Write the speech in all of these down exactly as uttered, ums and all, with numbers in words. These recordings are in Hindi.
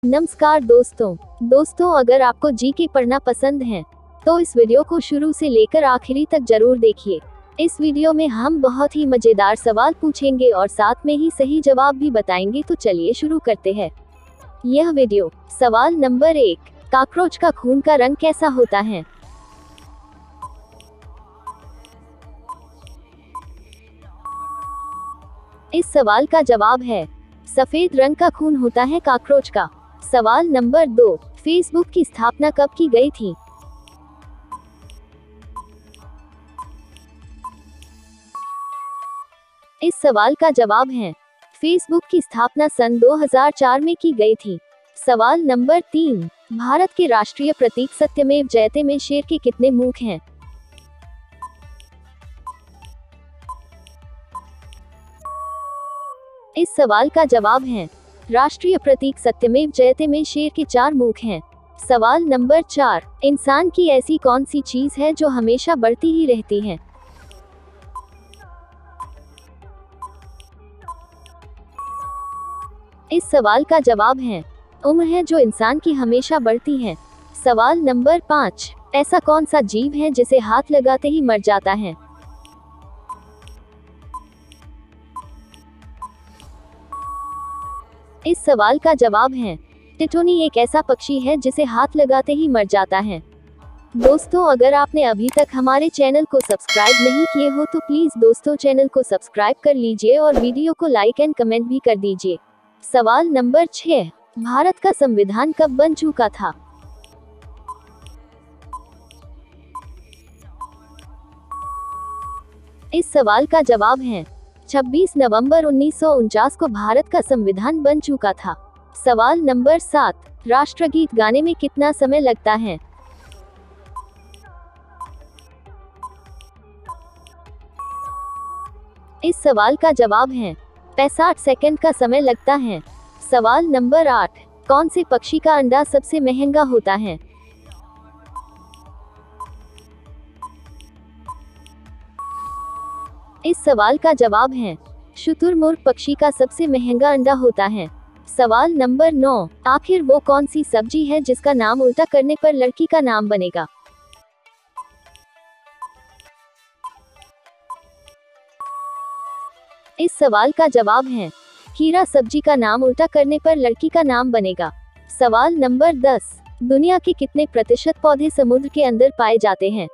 नमस्कार दोस्तों दोस्तों अगर आपको जीके पढ़ना पसंद है तो इस वीडियो को शुरू से लेकर आखिरी तक जरूर देखिए। इस वीडियो में हम बहुत ही मजेदार सवाल पूछेंगे और साथ में ही सही जवाब भी बताएंगे, तो चलिए शुरू करते हैं यह वीडियो। सवाल नंबर एक, कॉकरोच का खून का रंग कैसा होता है? इस सवाल का जवाब है सफेद रंग का खून होता है कॉकरोच का। सवाल नंबर दो, फेसबुक की स्थापना कब की गई थी? इस सवाल का जवाब है फेसबुक की स्थापना सन दो हज़ार चार में की गई थी। सवाल नंबर तीन, भारत के राष्ट्रीय प्रतीक सत्यमेव जयते में शेर के कितने मुख हैं? इस सवाल का जवाब है राष्ट्रीय प्रतीक सत्यमेव जयते में शेर के चार मुख हैं। सवाल नंबर चार, इंसान की ऐसी कौन सी चीज है जो हमेशा बढ़ती ही रहती है? इस सवाल का जवाब है उम्र है जो इंसान की हमेशा बढ़ती है। सवाल नंबर पाँच, ऐसा कौन सा जीव है जिसे हाथ लगाते ही मर जाता है? इस सवाल का जवाब है टिटोनी एक ऐसा पक्षी है जिसे हाथ लगाते ही मर जाता है। दोस्तों अगर आपने अभी तक हमारे चैनल को सब्सक्राइब नहीं किए हो तो प्लीज दोस्तों चैनल को सब्सक्राइब कर लीजिए और वीडियो को लाइक एंड कमेंट भी कर दीजिए। सवाल नंबर छह, भारत का संविधान कब बन चुका था? इस सवाल का जवाब है छब्बीस नवंबर उन्नीस सौ उनचास को भारत का संविधान बन चुका था। सवाल नंबर सात, राष्ट्रगीत गाने में कितना समय लगता है? इस सवाल का जवाब है पैंसठ सेकंड का समय लगता है। सवाल नंबर आठ, कौन से पक्षी का अंडा सबसे महंगा होता है? इस सवाल का जवाब है शुतुरमुर्ग पक्षी का सबसे महंगा अंडा होता है। सवाल नंबर नौ, आखिर वो कौन सी सब्जी है जिसका नाम उल्टा करने पर लड़की का नाम बनेगा? इस सवाल का जवाब है खीरा सब्जी का नाम उल्टा करने पर लड़की का नाम बनेगा। सवाल नंबर दस, दुनिया के कितने प्रतिशत पौधे समुद्र के अंदर पाए जाते हैं?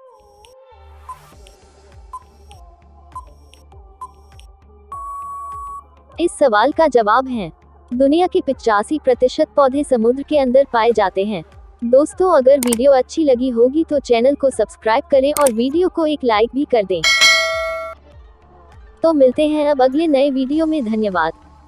इस सवाल का जवाब है दुनिया के पिचासी प्रतिशत पौधे समुद्र के अंदर पाए जाते हैं। दोस्तों अगर वीडियो अच्छी लगी होगी तो चैनल को सब्सक्राइब करें और वीडियो को एक लाइक भी कर दें। तो मिलते हैं अब अगले नए वीडियो में। धन्यवाद।